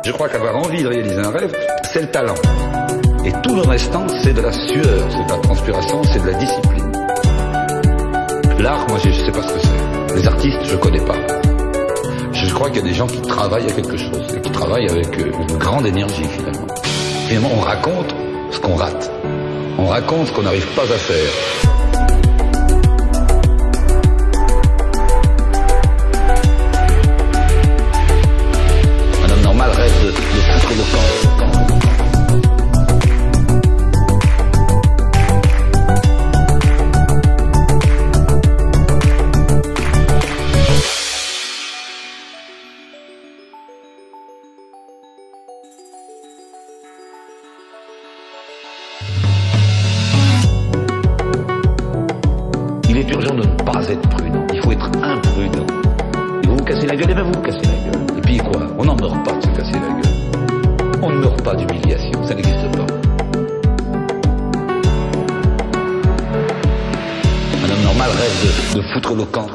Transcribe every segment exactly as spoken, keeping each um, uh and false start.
Je crois qu'avoir envie de réaliser un rêve, c'est le talent. Et tout le restant, c'est de la sueur, c'est de la transpiration, c'est de la discipline. L'art, moi, je ne sais pas ce que c'est. Les artistes, je ne connais pas. Je crois qu'il y a des gens qui travaillent à quelque chose, et qui travaillent avec une grande énergie, finalement. Finalement, on raconte ce qu'on rate. On raconte ce qu'on n'arrive pas à faire. Un homme normal rêve de, de foutre le camp. Il est urgent de ne pas être prudent. Il faut être imprudent. Et vous vous cassez la gueule, et bien vous vous cassez la gueule. Et puis quoi? On n'en meurt pas de se casser la gueule. On ne meurt pas d'humiliation. Ça n'existe pas. Un homme normal rêve de, de foutre le camp.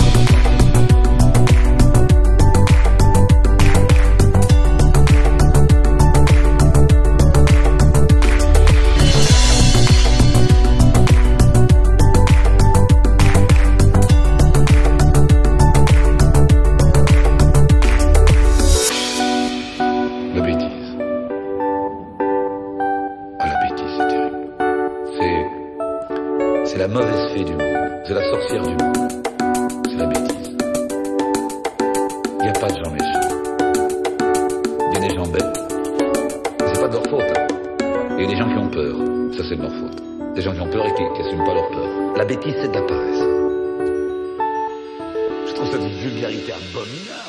La bêtise. Ah, la bêtise, c'est terrible. C'est... C'est la mauvaise fée du monde. C'est la sorcière du monde. C'est la bêtise. Il n'y a pas de gens méchants. Il y a des gens bêtes. Mais c'est pas de leur faute. Hein. Il y a des gens qui ont peur. Ça, c'est de leur faute. Des gens qui ont peur et qui n'assument pas leur peur. La bêtise, c'est de la paresse. Je trouve ça d'une vulgarité abominable.